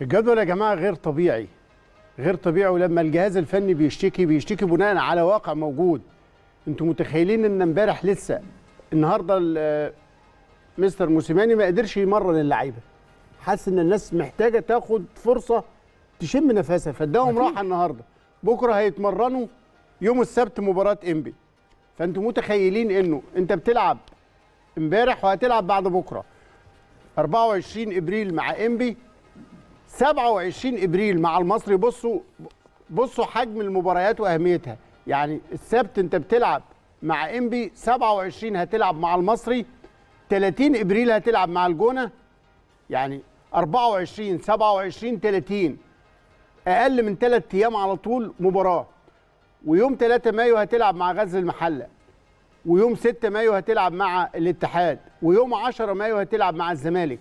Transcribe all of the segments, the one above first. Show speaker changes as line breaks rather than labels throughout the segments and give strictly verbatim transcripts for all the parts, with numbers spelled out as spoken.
الجدول يا جماعه غير طبيعي، غير طبيعي. ولما الجهاز الفني بيشتكي بيشتكي بناء على واقع موجود. انتوا متخيلين ان امبارح لسه النهارده مستر موسيماني ما قدرش يمرن اللعيبه، حاسس ان الناس محتاجه تاخد فرصه تشم نفسها، فاداهم راحه النهارده. بكره هيتمرنوا يوم السبت مباراه انبي. فانتوا متخيلين انه انت بتلعب امبارح وهتلعب بعد بكره أربعة وعشرين ابريل مع انبي، سبعة وعشرين ابريل مع المصري. بصوا بصوا حجم المباريات واهميتها. يعني السبت انت بتلعب مع انبي، سبعة وعشرين هتلعب مع المصري، ثلاثين ابريل هتلعب مع الجونه. يعني أربعة وعشرين سبعة وعشرين ثلاثين، اقل من ثلاث ايام على طول مباراه. ويوم ثلاثة مايو هتلعب مع غزل المحله، ويوم ستة مايو هتلعب مع الاتحاد، ويوم عشرة مايو هتلعب مع الزمالك،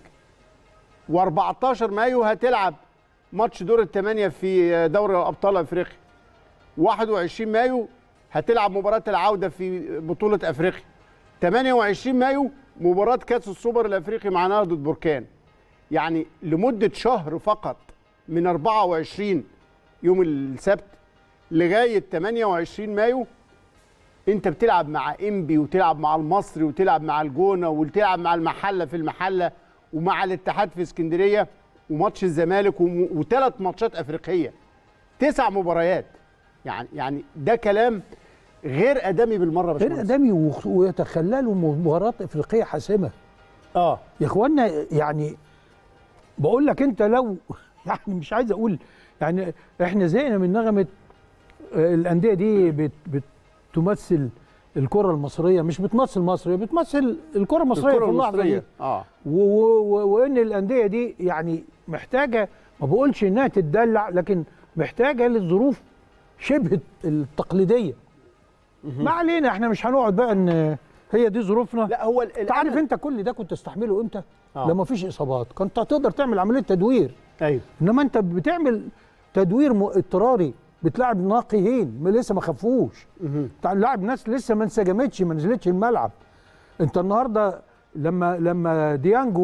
وأربعتاشر مايو هتلعب ماتش دور الثمانيه في دوري ابطال افريقيا، واحد وعشرين مايو هتلعب مباراه العوده في بطوله افريقيا، ثمانية وعشرين مايو مباراه كاس السوبر الافريقي مع نهضه بركان. يعني لمده شهر فقط، من أربعة وعشرين يوم السبت لغايه ثمانية وعشرين مايو انت بتلعب مع انبي، وتلعب مع المصري، وتلعب مع الجونه، وتلعب مع المحله في المحله، ومع الاتحاد في اسكندريه، وماتش الزمالك، وثلاث ماتشات افريقيه، تسع مباريات. يعني يعني ده كلام غير ادمي بالمره.
غير ادمي، ويتخللوا مباراه افريقيه حاسمه.
اه
يا اخوانا، يعني بقول لك انت لو يعني مش عايز اقول، يعني احنا زهقنا من نغمه الانديه دي بت بتمثل الكره المصريه، مش بتمثل مصر، هي بتمثل الكره المصريه في اللحظه دي.
اه
وان الانديه دي يعني محتاجه، ما بقولش انها تتدلع، لكن محتاجه للظروف شبه التقليديه. ما علينا، احنا مش هنقعد بقى ان هي دي ظروفنا.
لا، هو
انت عارف انت كل ده كنت تستحمله امتى؟
آه.
لما مفيش اصابات كنت هتقدر تعمل عمليه تدوير.
ايوه.
انما انت بتعمل تدوير اضطراري، بتلعب ناقيين ما لسه ما خافوش، بتلعب ناس لسه ما انسجمتش، ما نزلتش الملعب. انت النهارده لما لما ديانج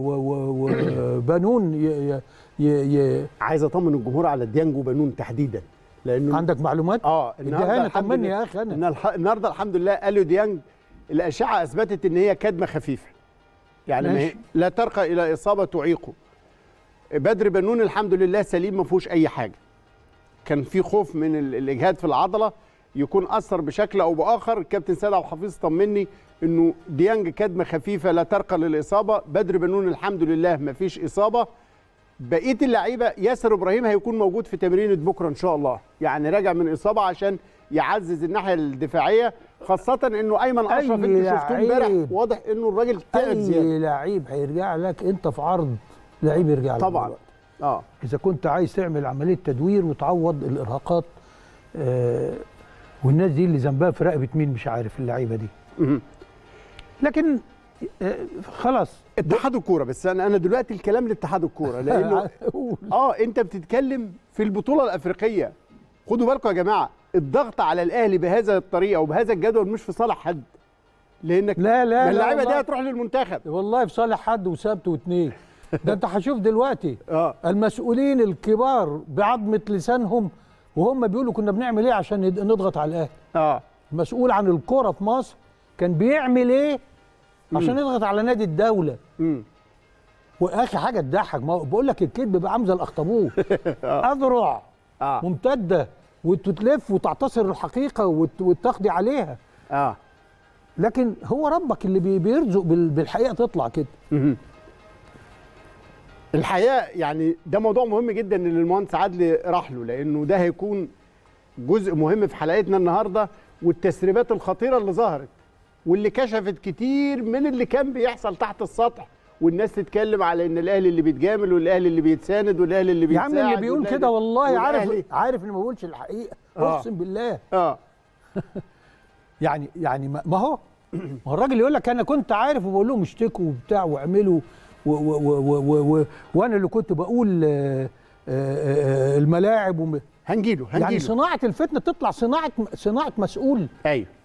وبانون ي ي ي
عايز اطمن الجمهور على ديانج وبانون تحديدا، لانه
عندك معلومات؟
اه
النهارده طمني يا اخي. انا
النهارده الحمد لله قالوا ديانج الاشعه اثبتت ان هي كدمه خفيفه، يعني ما لا ترقى الى اصابه تعيقه. بدر بنون الحمد لله سليم، ما فيهوش اي حاجه. كان في خوف من الاجهاد في العضله يكون اثر بشكل او باخر. الكابتن سيد عبد الحفيظ طمني انه ديانج كدمه خفيفه لا ترقى للاصابه. بدر بنون الحمد لله ما فيش اصابه. بقيه اللعيبه، ياسر ابراهيم هيكون موجود في تمرينه بكره ان شاء الله، يعني راجع من اصابه عشان يعزز الناحيه الدفاعيه، خاصه انه ايمن اشرف انت شفتوه امبارح واضح انه الراجل تعب زياده.
اي لعيب هيرجع لك انت في عرض لعيب يرجع لك
طبعا. اه
اذا كنت عايز تعمل عمليه تدوير وتعوض الارهاقات. آه والناس دي اللي ذنبها في رقبه مين مش عارف، اللعيبه دي. لكن آه خلاص
اتحاد الكوره. بس انا انا دلوقتي الكلام لاتحاد الكوره، لانه اه انت بتتكلم في البطوله الافريقيه. خدوا بالكم يا جماعه، الضغط على الاهلي بهذا الطريقه وبهذا الجدول مش في صالح حد، لانك
لا لا
اللعيبه دي هتروح للمنتخب.
والله في صالح حد وسبت واثنين. ده انت هشوف دلوقتي
اه
المسؤولين الكبار بعظمه لسانهم وهم بيقولوا كنا بنعمل ايه عشان نضغط على الاهلي.
اه
المسؤول عن الكره في مصر كان بيعمل ايه عشان يضغط على نادي الدوله.
امم
واخر حاجه تضحك، ما بقول لك الكذب بقى عامل زي الاخطبوط. اذرع
آه.
ممتده وتتلف وتعتصر الحقيقه وتقضي عليها.
اه
لكن هو ربك اللي بيرزق بالحقيقه تطلع كده.
امم الحقيقه يعني ده موضوع مهم جدا اللي المهندس عدلي راح له، لانه ده هيكون جزء مهم في حلقتنا النهارده، والتسريبات الخطيره اللي ظهرت واللي كشفت كتير من اللي كان بيحصل تحت السطح، والناس تتكلم على ان الاهلي اللي بيتجامل والاهلي اللي بيتساند والاهلي اللي بيتساعد.
يا عم اللي بيقول كده والله عارف عارف انه ما بيقولش الحقيقه.
آه.
اقسم بالله.
اه
يعني يعني ما هو ما هو الراجل يقول لك انا كنت عارف وبقول لهم اشتكوا وبتاع واعملوا وانا اللي كنت بقول آآ آآ الملاعب.
هنجيله هنجيله
يعني صناعه الفتنه تطلع صناعه صناعه مسؤول.
ايوه